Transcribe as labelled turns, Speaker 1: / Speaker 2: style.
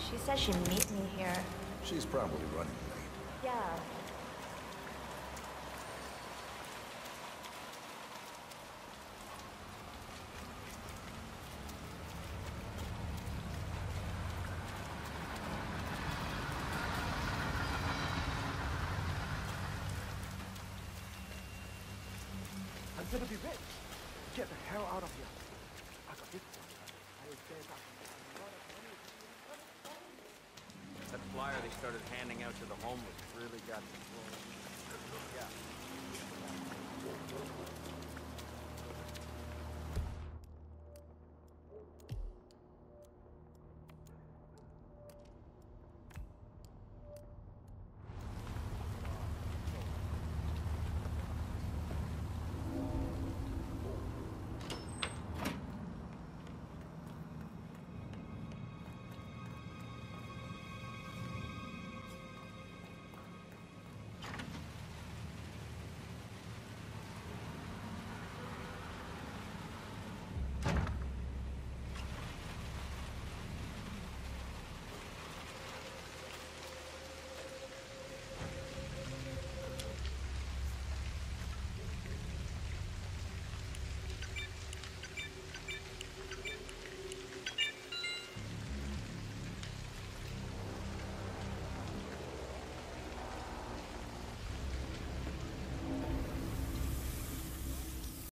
Speaker 1: She said she'd meet me here.
Speaker 2: She's probably running late.
Speaker 1: Yeah.
Speaker 3: I'm gonna be rich. Get the hell out of here. I got this one. I will stand up.
Speaker 4: That flyer they started handing out to the homeless really got control. Yeah.